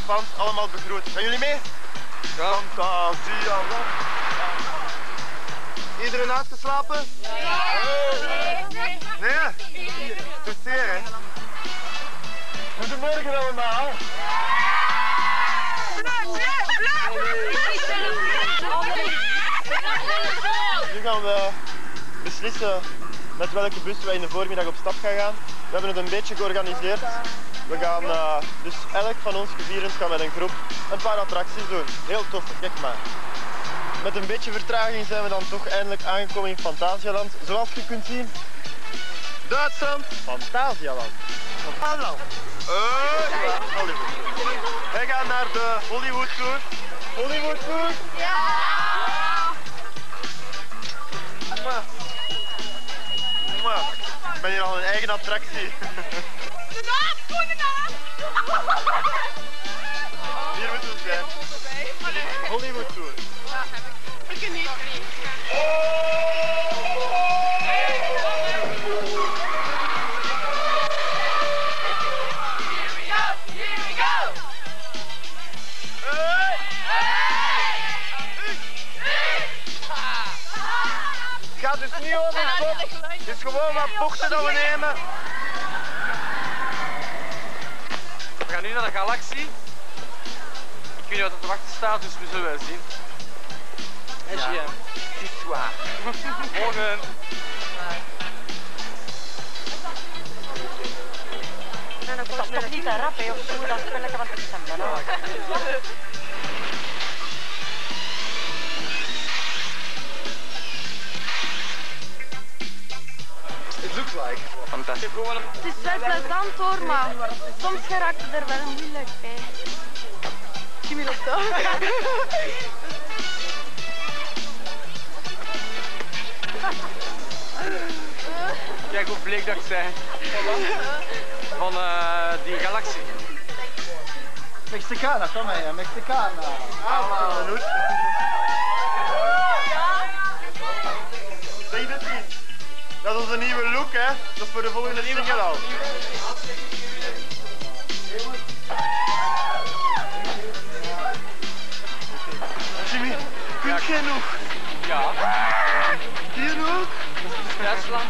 fans allemaal begroet. Gaan jullie mee? Fantasieland. Iedereen uitgeslapen? Nee? Nee? Te zeer, hè? Goedemorgen allemaal. Nu gaan we beslissen met welke bus wij in de voormiddag op stap gaan gaan. We hebben het een beetje georganiseerd. We gaan dus elk van ons gevierend gaan met een groep een paar attracties doen. Heel tof, kijk maar. Met een beetje vertraging zijn we dan toch eindelijk aangekomen in Fantasialand. Zoals je kunt zien, Duitsland, Fantasialand. Fantasialand. Hollywood. Wij gaan naar de Hollywood Tour. Hollywood Tour? Ja! Ik ben hier al een eigen attractie. De naam, gewoon de naam! Hier moeten we zijn. Hollywood Tour. Ja, heb ik. Ik niet. Het gaat dus niet over het kop. Het is gewoon wat bochten dat we nemen. We gaan nu naar de Galaxie. Ik weet niet wat er te wachten staat, dus we zullen wel zien. SGM. Het is waar. Morgen. Dat is toch niet te rap, hè, of zo, dat spelletje van het december. It looks like. Fantastisch. Het is wel plezant hoor, maar soms geraakt het er wel moeilijk bij. Jimmy loopt toch? Kijk hoe bleek dat ik zijn. Van die Galaxie. Mexicana, kom maar, Mexicana. Zeg je dat niet? Dat is onze nieuwe look, hè? Dat is voor de volgende single al. Jimmy, kunt jij nog? Ja. Hier nog? Duitsland.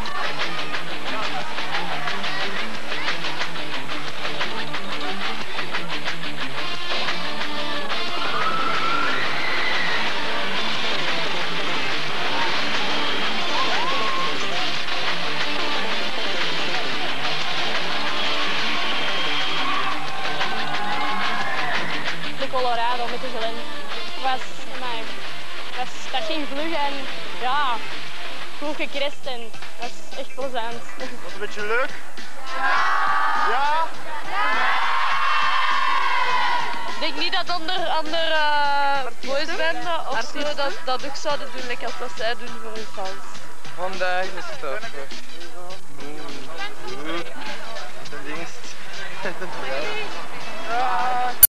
Colorado met de Glen. Dat ging vlug en ja, goed gekrest en dat is echt plezant. Was het een beetje leuk? Ja? Ik denk niet dat andere boysbanden of zo dat ook zouden doen, like als dat zij doen voor hun fans. Vandaag is het tof. Ten dienst.